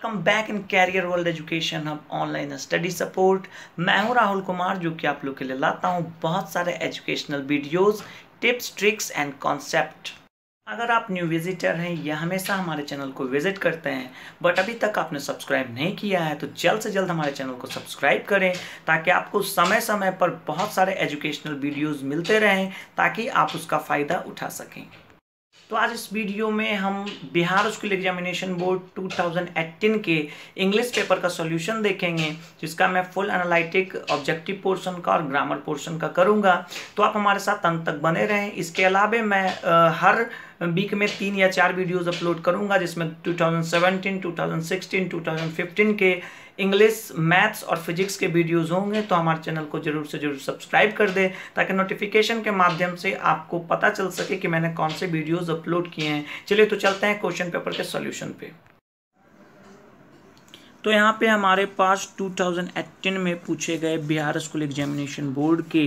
Welcome back in career world education hub online study support. मैं हूं राहुल कुमार, जो कि आप लोग के लिए लाता हूं बहुत सारे educational videos, tips, tricks and concept. अगर आप न्यू विजिटर हैं या हमेशा हमारे चैनल को विजिट करते हैं बट अभी तक आपने सब्सक्राइब नहीं किया है तो जल्द से जल्द हमारे चैनल को सब्सक्राइब करें, ताकि आपको समय समय पर बहुत सारे एजुकेशनल वीडियोस मिलते रहें, ताकि आप उसका फ़ायदा उठा सकें। तो आज इस वीडियो में हम बिहार स्कूल एग्जामिनेशन बोर्ड 2018 के इंग्लिश पेपर का सॉल्यूशन देखेंगे, जिसका मैं फुल एनालिटिक ऑब्जेक्टिव पोर्शन का और ग्रामर पोर्शन का करूंगा। तो आप हमारे साथ अंत तक बने रहें। इसके अलावा मैं हर वीक में 3 या 4 वीडियोस अपलोड करूंगा, जिसमें 2017, 2016, 2015 के इंग्लिश, मैथ्स और फिजिक्स के वीडियोस होंगे। तो हमारे चैनल को जरूर से जरूर सब्सक्राइब कर दें, ताकि नोटिफिकेशन के माध्यम से आपको पता चल सके कि मैंने कौन से वीडियोस अपलोड किए हैं। चलिए तो चलते हैं क्वेश्चन पेपर के सॉल्यूशन पे। तो यहाँ पे हमारे पास 2018 में पूछे गए बिहार स्कूल एग्जामिनेशन बोर्ड के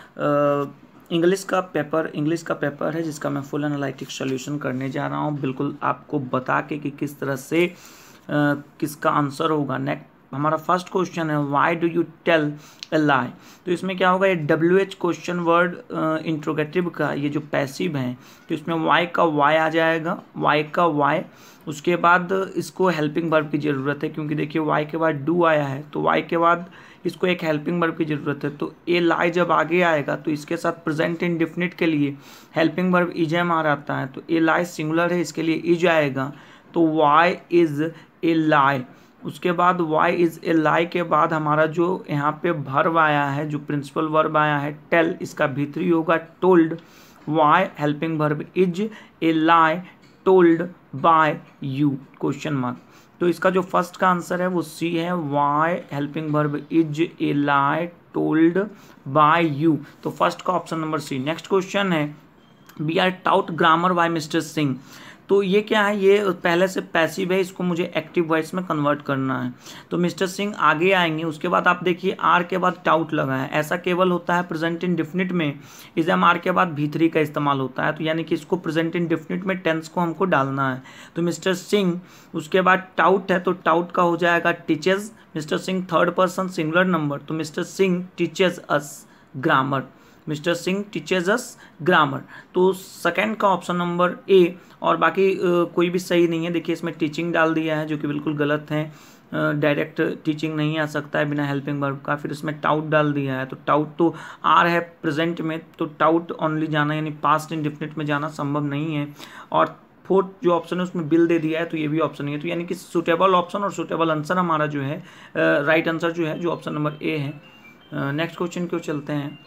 इंग्लिश का पेपर है, जिसका मैं फुल एनालिटिक सॉल्यूशन करने जा रहा हूँ, बिल्कुल आपको बता के कि किस तरह से किसका आंसर होगा। नेक्स्ट हमारा फर्स्ट क्वेश्चन है, why do you tell a lie. तो इसमें क्या होगा, ये WH क्वेश्चन वर्ड इंट्रोगेटिव का ये जो पैसिव है, तो इसमें वाई का वाई आ जाएगा, वाई का वाई। उसके बाद इसको हेल्पिंग वर्ब की ज़रूरत है, क्योंकि देखिए वाई के बाद डू आया है, तो वाई के बाद इसको एक हेल्पिंग वर्ब की ज़रूरत है। तो ए लाई जब आगे आएगा तो इसके साथ प्रेजेंट इंडेफिनिट के लिए हेल्पिंग वर्ब इज एम आ आता है, तो ए लाई सिंगुलर है, इसके लिए इज आएगा, तो वाई इज़ ए लाई। उसके बाद वाई इज़ ए लाई के बाद हमारा जो यहाँ पे वर्ब आया है, जो प्रिंसिपल वर्ब आया है टेल, इसका भीतरी होगा told. Why helping verb is a lie told by you question mark. तो इसका जो फर्स्ट का आंसर है वो सी है, why helping verb is a lie told by you. तो फर्स्ट का option number C. Next question है, we are taught grammar by mister Singh. तो ये क्या है, ये पहले से पैसिव है, इसको मुझे एक्टिव वॉइस में कन्वर्ट करना है। तो मिस्टर सिंह आगे आएंगे, उसके बाद आप देखिए आर के बाद टाउट लगा है, ऐसा केवल होता है प्रेजेंट इंडेफिनिट में, इस आर के बाद भी3 का इस्तेमाल होता है। तो यानी कि इसको प्रेजेंट इंडेफिनिट में टेंस को हमको डालना है। तो मिस्टर सिंह, उसके बाद टाउट है, तो टाउट का हो जाएगा teaches. Mister Singh third person singular number, तो mister Singh teaches us grammar, mister Singh teaches us grammar. तो सेकंड का ऑप्शन नंबर ए, और बाकी कोई भी सही नहीं है। देखिए इसमें टीचिंग डाल दिया है, जो कि बिल्कुल गलत है, डायरेक्ट टीचिंग नहीं आ सकता है बिना हेल्पिंग वर्ब का। फिर इसमें टाउट डाल दिया है, तो टाउट तो आर है प्रेजेंट में, तो टाउट ओनली जाना यानी पास्ट इंडेफिनिट में जाना संभव नहीं है। और फोर्थ जो ऑप्शन है उसमें बिल दे दिया है, तो ये भी ऑप्शन नहीं है। तो यानी कि सुटेबल ऑप्शन और सुटेबल आंसर हमारा जो है राइट आंसर जो है, जो ऑप्शन नंबर ए है। नेक्स्ट क्वेश्चन क्यों चलते हैं।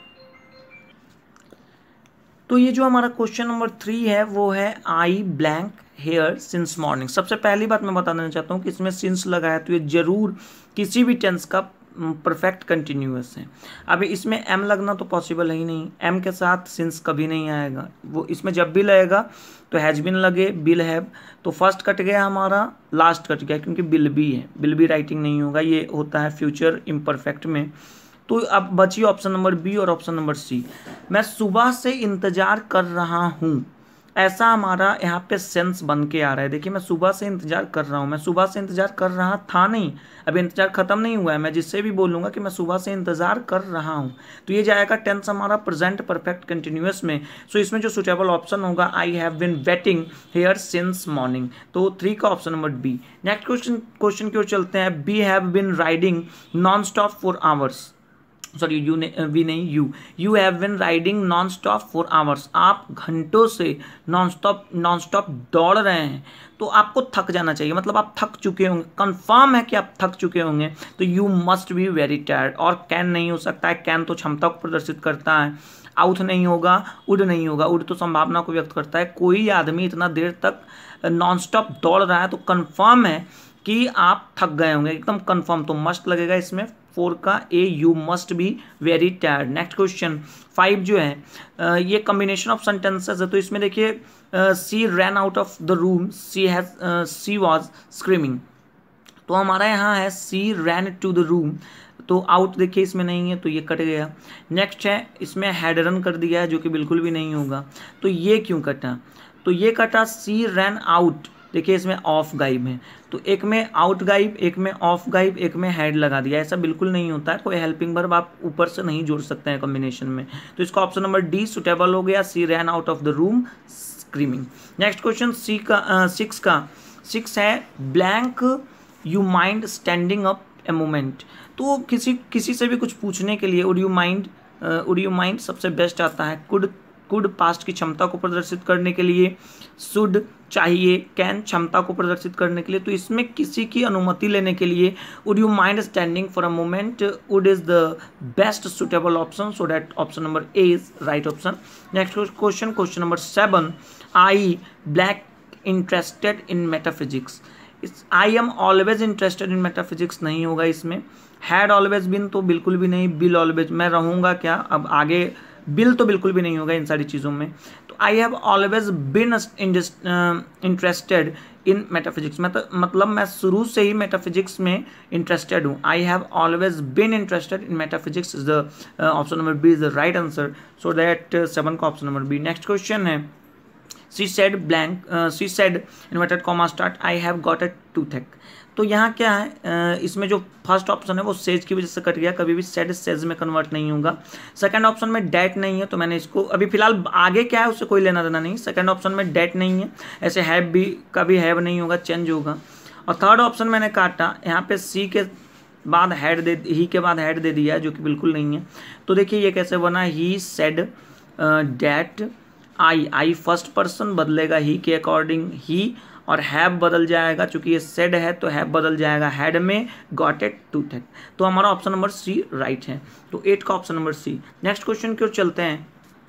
तो ये जो हमारा क्वेश्चन नंबर 3 है वो है, I blank here since morning. सबसे पहली बात मैं बता देना चाहता हूँ कि इसमें सिंस लगा है, तो ये जरूर किसी भी टेंस का परफेक्ट कंटिन्यूअस है। अभी इसमें एम लगना तो पॉसिबल है ही नहीं, एम के साथ सिंस कभी नहीं आएगा। वो इसमें जब भी लगेगा तो हैज बिन लगे, बिल हैव, तो फर्स्ट कट गया हमारा, लास्ट कट गया, क्योंकि बिल बी है, बिल बी राइटिंग नहीं होगा, ये होता है फ्यूचर इम्परफेक्ट में। तो अब बची ऑप्शन नंबर बी और ऑप्शन नंबर सी। मैं सुबह से इंतज़ार कर रहा हूँ, ऐसा हमारा यहाँ पे सेंस बन के आ रहा है। देखिए मैं सुबह से इंतज़ार कर रहा हूँ, मैं सुबह से इंतज़ार कर रहा था नहीं, अभी इंतज़ार ख़त्म नहीं हुआ है। मैं जिससे भी बोलूँगा कि मैं सुबह से इंतज़ार कर रहा हूँ, तो ये जाएगा टेंस हमारा प्रेजेंट परफेक्ट कंटिन्यूअस में। सो इसमें जो सुटेबल ऑप्शन होगा, I have been waiting here since morning, तो 3 का option number B. Next question की ओर चलते हैं, we have been riding non stop for hours, sorry you have been riding non stop for hours. आप घंटों से नॉन स्टॉप दौड़ रहे हैं, तो आपको थक जाना चाहिए, मतलब आप थक चुके होंगे, कंफर्म है कि आप थक चुके होंगे। तो you must be very tired, और कैन नहीं हो सकता है, कैन तो क्षमता को प्रदर्शित करता है, आउट नहीं होगा, उड नहीं होगा, उड तो संभावना को व्यक्त करता है। कोई आदमी इतना देर तक नॉन स्टॉप दौड़ रहा है तो कंफर्म है कि आप थक गए होंगे, एकदम कंफर्म। तो मस्ट लगेगा इसमें, 4 का A, you must be very tired. Next question 5 जो है, ये कॉम्बिनेशन ऑफ सेंटेंसेस है। तो इसमें देखिए, she ran out of the room, she was screaming. तो हमारा यहाँ है she ran to the room, तो आउट देखिए इसमें नहीं है, तो ये कट गया। नेक्स्ट है, इसमें हैड रन कर दिया है, जो कि बिल्कुल भी नहीं होगा, तो ये क्यों कटा, तो ये कटा सी रैन आउट देखिए इसमें ऑफ गायब है, तो एक में आउट गायब, एक में ऑफ गायब, एक में हैड लगा दिया। ऐसा बिल्कुल नहीं होता है, कोई हेल्पिंग वर्ब आप ऊपर से नहीं जोड़ सकते हैं कॉम्बिनेशन में। तो इसका ऑप्शन नंबर डी सुटेबल हो गया। She ran out of the room screaming. Next question C का सिक्स है blank you mind standing up a moment. तो किसी से भी कुछ पूछने के लिए वुड यू माइंड सबसे बेस्ट आता है। कुड पास्ट की क्षमता को प्रदर्शित करने के लिए, शुड चाहिए, कैन क्षमता को प्रदर्शित करने के लिए। तो इसमें किसी की अनुमति लेने के लिए would you mind standing for a moment, would is the best suitable option, so that option number A is right option. Next question number 7, I blank interested in metaphysics. I am always interested in metaphysics नहीं होगा इसमें। Had always been तो बिल्कुल भी नहीं। Bill always, मैं रहूँगा क्या, अब आगे बिल तो बिल्कुल भी नहीं होगा इन सारी चीज़ों में। तो I have always been interested in metaphysics, मतलब मैं शुरू से ही मेटाफिजिक्स में इंटरेस्टेड हूँ। I have always been interested in metaphysics is the option number B is the right answer, so that 7 का option number B. Next question है she said inverted comma start I have got a toothache। तो यहाँ क्या है, इसमें जो first option है वो सेज की वजह से कट गया, कभी भी सेड सेज में कन्वर्ट नहीं होगा। सेकंड ऑप्शन में डेट नहीं है, तो मैंने इसको अभी फिलहाल आगे क्या है उससे कोई लेना देना नहीं। सेकंड ऑप्शन में डेट नहीं है, ऐसे हैव भी कभी हैव नहीं होगा, चेंज होगा। और थर्ड ऑप्शन मैंने काटा, यहाँ पे सी के बाद ही के बाद हेड दे दिया है, जो कि बिल्कुल नहीं है। तो देखिए ये कैसे बना, he said that I first person बदलेगा ही के अकॉर्डिंग ही, और हैव बदल जाएगा, चूंकि ये सेड है तो हैव बदल जाएगा हैड में, गॉट इट टूथेक। तो हमारा ऑप्शन नंबर सी राइट है, तो 8 का option number C. Next question की ओर चलते हैं।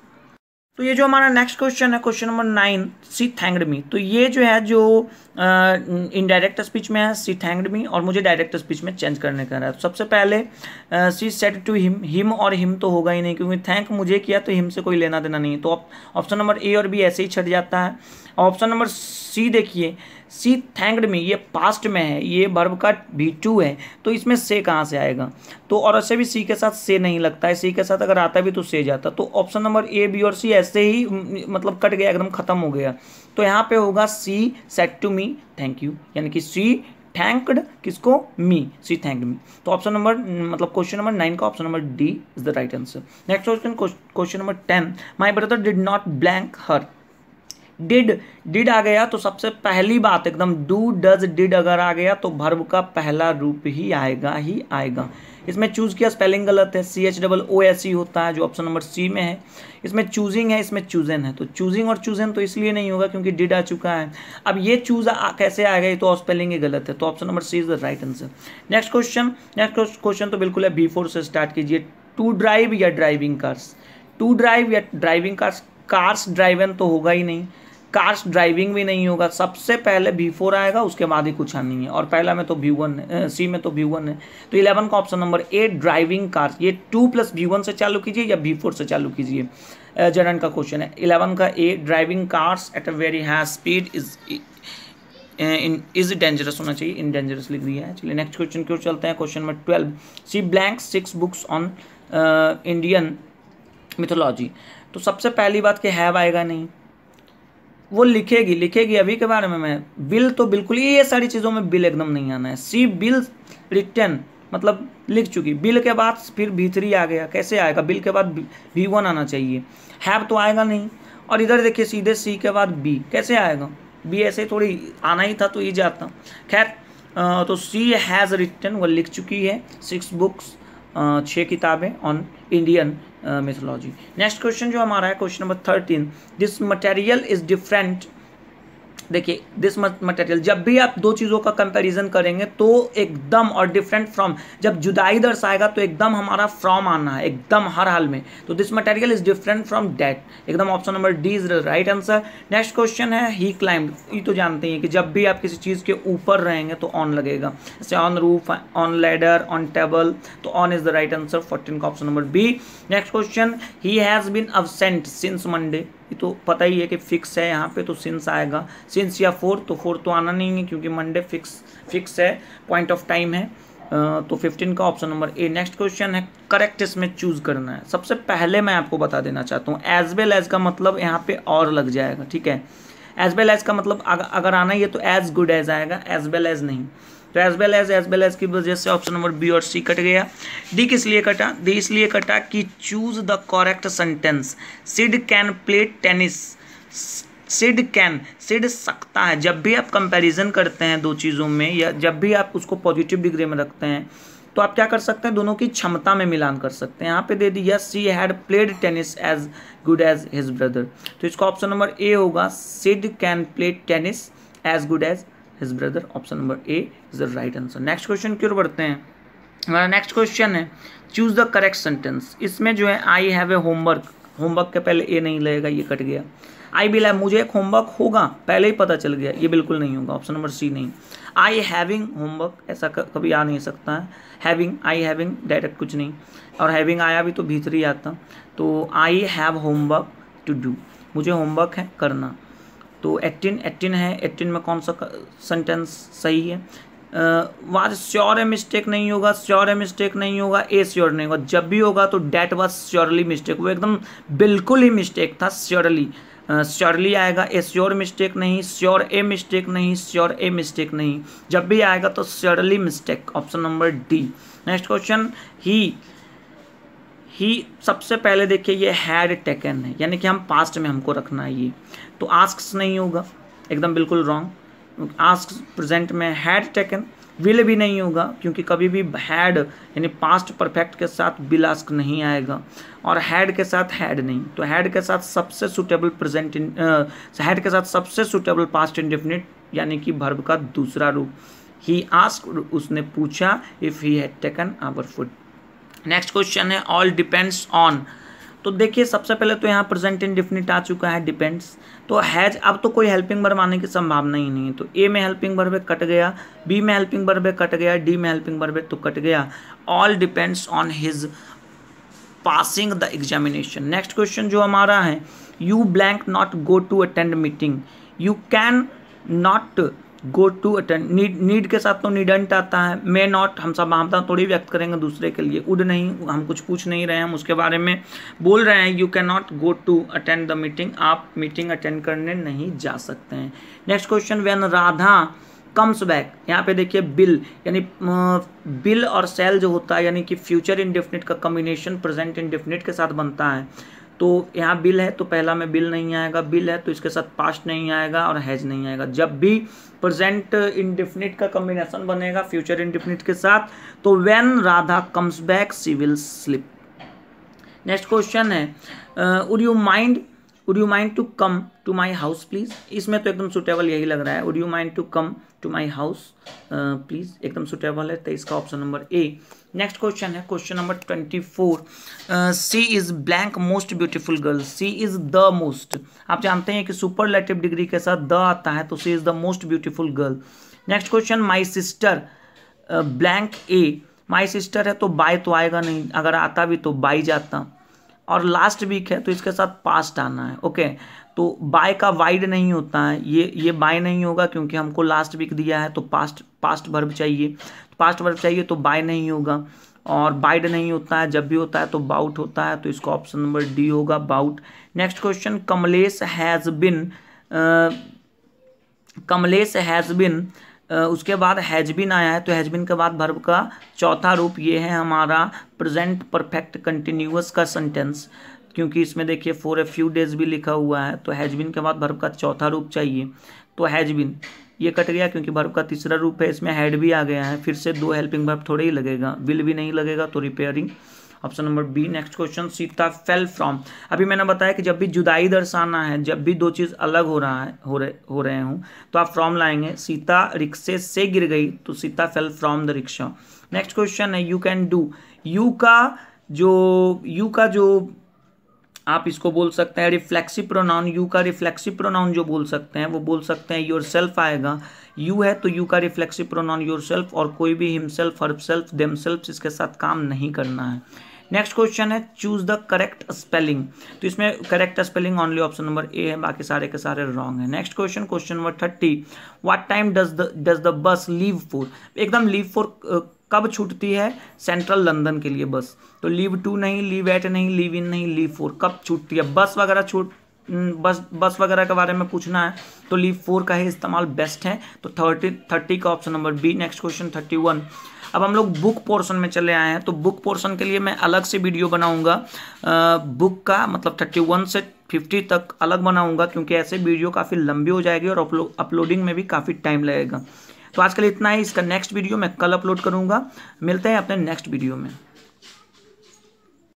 तो ये जो हमारा नेक्स्ट क्वेश्चन है, question number 9, she thanked me. तो ये जो है जो इनडायरेक्ट स्पीच में है सी थैंक्ड मी, और मुझे डायरेक्ट स्पीच में चेंज करने का है। तो सबसे पहले सी सेड टू हिम और हिम तो होगा ही नहीं, क्योंकि थैंक मुझे किया तो हिम से कोई लेना देना नहीं है। तो ऑप्शन नंबर ए और बी ऐसे ही छट जाता है। ऑप्शन नंबर सी देखिए, सी थैंक्ड मी, ये पास्ट में है, ये वर्ब का V2 है, तो इसमें से कहाँ से आएगा। तो और ऐसे भी सी के साथ से नहीं लगता है, सी के साथ अगर आता भी तो से जाता। तो ऑप्शन नंबर ए बी और सी ऐसे ही मतलब कट गया, एकदम खत्म हो गया। तो यहाँ पे होगा she said to me thank you, यानी कि सी थैंक्ड किसको, मी, सी थैंक्ड मी। तो ऑप्शन नंबर मतलब क्वेश्चन नंबर 9 का option number D is the right answer. Next question number 10, my brother did not blank her. Did आ गया तो सबसे पहली बात एकदम डू डज डिड अगर आ गया तो वर्ब का पहला रूप ही आएगा। इसमें चूज किया, स्पेलिंग गलत है, CHOOSE होता है जो ऑप्शन नंबर सी में है। इसमें चूजिंग है, इसमें चूजन है। तो चूजिंग और चूजन तो इसलिए नहीं होगा क्योंकि डिड आ चुका है। अब ये चूज कैसे आएगा, ये तो स्पेलिंग ही गलत है। तो option number C is the right answer. Next question तो बिल्कुल है B4 से स्टार्ट कीजिए। टू ड्राइव या ड्राइविंग कार्स, टू ड्राइव या ड्राइविंग कार्स, कार्स ड्राइवन तो होगा ही नहीं, कार्स ड्राइविंग भी नहीं होगा। सबसे पहले V4 आएगा, उसके बाद ही कुछ नहीं है, और पहला में तो V1 है, सी में तो V1 है। तो 11 का option number A driving cars, ये 2 + V1 से चालू कीजिए या V4 से चालू कीजिए। जनरल का क्वेश्चन है 11 का A driving cars at a very high speed is dangerous होना चाहिए, इन डेंजरस लिख दिया है। चलिए नेक्स्ट क्वेश्चन की ओर चलते हैं। Question number 12, she blank 6 books on Indian mythology. तो सबसे पहली बात कि हैव आएगा नहीं, वो लिखेगी अभी के बारे में। मैं बिल तो बिल्कुल ही, ये सारी चीज़ों में बिल एकदम नहीं आना है। सी बिल रिटर्न मतलब लिख चुकी, बिल के बाद फिर V3 आ गया, कैसे आएगा, बिल के बाद V1 आना चाहिए। हैव तो आएगा नहीं, और इधर देखिए सीधे सी के बाद बी, कैसे आएगा, बी ऐसे थोड़ी आना ही था तो ये जाता। खैर तो सी हैज़ रिटन, वो लिख चुकी है 6 बुक्स, 6 किताबें on Indian mythology. Next question जो हमारा है question number 13, this material is different. देखिए दिस मटेरियल, जब भी आप दो चीज़ों का कंपैरिजन करेंगे तो एकदम, और डिफरेंट फ्रॉम, जब जुदाई दर्शाएगा तो एकदम हमारा फ्रॉम आना है, एकदम हर हाल में। तो this material is different from that, एकदम option number D is the right answer. Next question है ही क्लाइम्ड। ये तो जानते हैं कि जब भी आप किसी चीज़ के ऊपर रहेंगे तो ऑन लगेगा, जैसे on roof, on ladder, on table, तो on is the right answer, 14 का option number B. Next question, he has been absent since Monday. ये तो पता ही है कि फिक्स है, यहाँ पे तो सिंस आएगा, सिंस या 4, तो 4 तो आना नहीं है क्योंकि मंडे फिक्स है, पॉइंट ऑफ टाइम है। तो 15 का option number A. Next question है करेक्ट, इसमें चूज करना है। सबसे पहले मैं आपको बता देना चाहता हूँ एज वेल एज का मतलब यहाँ पे और लग जाएगा, ठीक है। एज वेल एज का मतलब अगर आना ही है तो एज गुड एज आएगा, एज वेल एज नहीं। तो एज वेल एज की वजह से ऑप्शन नंबर बी और सी कट गया। डी किस लिए कटा? डी इसलिए कटा कि choose the correct sentence. Sid can play tennis. Sid सकता है। जब भी आप कंपैरिजन करते हैं दो चीज़ों में, या जब भी आप उसको पॉजिटिव डिग्री में रखते हैं, तो आप क्या कर सकते हैं, दोनों की क्षमता में मिलान कर सकते हैं। यहाँ पे दे दी yes she had played tennis as good as his brother, तो इसका ऑप्शन नंबर ए होगा, Sid can play tennis as good as his brother. Option number A is the right answer. Next question की ओर बढ़ते हैं। हमारा next question है choose the correct sentence. इसमें जो है I have a homework, homework के पहले ए नहीं लगेगा, ये कट गया। आई विल हैव, मुझे एक होमवर्क होगा, पहले ही पता चल गया, ये बिल्कुल नहीं होगा, ऑप्शन नंबर सी नहीं। आई हैविंग होमवर्क, ऐसा कभी आ नहीं सकता है। हैविंग, आई हैविंग डायरेक्ट कुछ नहीं, और हैविंग आया भी तो भीतर ही आता। तो I have homework to do, मुझे होमवर्क है करना। तो 18 है, 18 में कौन सा सेंटेंस सही है? वाज श्योर है मिस्टेक नहीं होगा, श्योर है मिस्टेक नहीं होगा, ए श्योर नहीं होगा। जब भी होगा तो डैट वाज श्योरली मिस्टेक, वो एकदम बिल्कुल ही मिस्टेक था, श्योरली श्योरली आएगा। ए श्योर मिस्टेक नहीं, श्योर ए मिस्टेक नहीं, श्योर ए मिस्टेक नहीं, जब भी आएगा तो surely mistake. Option number D. Next question, he सबसे पहले देखिए ये हैड टेकन है, यानी कि हम पास्ट में हमको रखना है ये, तो आस्क्स नहीं होगा, एकदम बिल्कुल रॉन्ग। आस्क्स प्रेजेंट में, हैड टेकन, विल भी नहीं होगा क्योंकि कभी भी हैड यानी पास्ट परफेक्ट के साथ विल आस्क नहीं आएगा, और हैड के साथ हैड नहीं। तो हैड के साथ सबसे सुटेबल प्रेजेंट हैड के साथ सबसे सुटेबल पास्ट इंडेफिनिट यानी कि वर्ब का दूसरा रूप। ही आस्क्ड, उसने पूछा, if he had taken our food. Next question है ऑल डिपेंड्स ऑन। तो देखिए सबसे पहले तो यहाँ प्रेजेंट इंडेफिनिट आ चुका है, डिपेंड्स। तो हैज, अब तो कोई हेल्पिंग वर्ब आने की संभावना ही नहीं है, तो ए में हेल्पिंग वर्ब कट गया, बी में हेल्पिंग वर्ब कट गया, डी में हेल्पिंग वर्ब तो कट गया। All depends on his passing the examination. Next question जो हमारा है, you blank not go to attend meeting, you can not go to attend, need के साथ तो नीडंट आता है, मे नॉट हम समानता थोड़ी व्यक्त करेंगे दूसरे के लिए, वुड नहीं, हम कुछ पूछ नहीं रहे हैं, हम उसके बारे में बोल रहे हैं। You can not go to attend the meeting, आप मीटिंग अटेंड करने नहीं जा सकते हैं। Next question, when Radha comes back, यहाँ पे देखिए बिल, यानी बिल और सेल जो होता है यानी कि फ्यूचर इंडेफिनिट का कॉम्बिनेशन प्रेजेंट इंडेफिनिट के साथ बनता है। तो यहाँ बिल है तो पहला में बिल नहीं आएगा, बिल है तो इसके साथ पास्ट नहीं आएगा और हैज नहीं आएगा। जब भी प्रेजेंट इंडेफिनिट का कॉम्बिनेशन बनेगा फ्यूचर इंडेफिनिट के साथ तो when Radha comes back she will sleep. Next question है would you mind to come to my house please. इसमें तो एकदम सुटेबल यही लग रहा है, would you mind to come to my house please, एकदम सुटेबल है, तो इसका option number A. Next question है question number 24, she is blank most beautiful girl, C is the most. आप जानते हैं कि सुपरलेटिव डिग्री के साथ द आता है, तो she is the most beautiful girl. Next question, my sister blank A, my sister है तो बाय तो आएगा नहीं, अगर आता भी तो बाई जाता, और लास्ट वीक है तो इसके साथ पास्ट आना है। ओके, तो बाय का वाइड नहीं होता है, ये बाय नहीं होगा क्योंकि हमको लास्ट वीक दिया है, तो पास्ट वर्ब चाहिए, पास्ट वर्ब चाहिए तो बाय नहीं होगा, और बाइड नहीं होता है, जब भी होता है तो बाउट होता है, तो इसका ऑप्शन नंबर डी होगा, बाउट। Next question, Kamlesh has been, उसके बाद हैजबिन आया है, तो हैजबिन के बाद वर्ब का चौथा रूप ये है हमारा प्रेजेंट परफेक्ट कंटिन्यूअस का सेंटेंस, क्योंकि इसमें देखिए फॉर ए फ्यू डेज भी लिखा हुआ है, तो हैजबिन के बाद वर्ब का चौथा रूप चाहिए, तो हैजबिन ये कट गया क्योंकि वर्ब का तीसरा रूप है, इसमें हैड भी आ गया है, फिर से दो हेल्पिंग वर्ब थोड़े ही लगेगा, विल भी नहीं लगेगा, तो repairing, option number B. Next question, Sita fell from. अभी मैंने बताया कि जब भी जुदाई दर्शाना है, जब भी दो चीज़ अलग हो रहे हों तो आप फ्रॉम लाएंगे। सीता रिक्शे से गिर गई तो Sita fell from the rickshaw. Next question है यू कैन डू, यू का जो आप इसको बोल सकते हैं रिफ्लेक्सिव प्रोनाउन, यू का रिफ्लेक्सिव प्रोनाउन जो बोल सकते हैं वो बोल सकते हैं योर सेल्फ आएगा, यू है तो यू का रिफ्लेक्सिव प्रोनाउन योर सेल्फ, और कोई भी हिमसेल्फ, हरसेल्फ, देमसेल्फ इसके साथ काम नहीं करना है। नेक्स्ट क्वेश्चन है चूज द करेक्ट स्पेलिंग, तो इसमें correct spelling only option number A है, बाकी सारे के सारे रॉन्ग है। Next question, question number 30, what time does the bus leave for, एकदम लीव फॉर कब छूटती है, सेंट्रल लंदन के लिए बस, तो लीव टू नहीं, लीव एट नहीं, लीव इन नहीं, लीव फॉर, कब छूटती है बस वगैरह बस वगैरह के बारे में पूछना है तो लीव 4 का ही इस्तेमाल बेस्ट है। तो 30 का option number B. Next question 31। अब हम लोग बुक पोर्शन में चले आए हैं, तो बुक पोर्शन के लिए मैं अलग से वीडियो बनाऊंगा। बुक का मतलब 31 से 50 तक अलग बनाऊंगा, क्योंकि ऐसे वीडियो काफ़ी लंबी हो जाएगी और अपलोडिंग में भी काफ़ी टाइम लगेगा। तो आज के लिए इतना ही। इसका नेक्स्ट वीडियो मैं कल अपलोड करूंगा। मिलते हैं अपने नेक्स्ट वीडियो में।